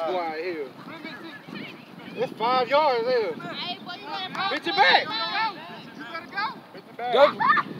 boy out here. It's 5 yards there. Pitch it back. You better go. Pitch it back. Go.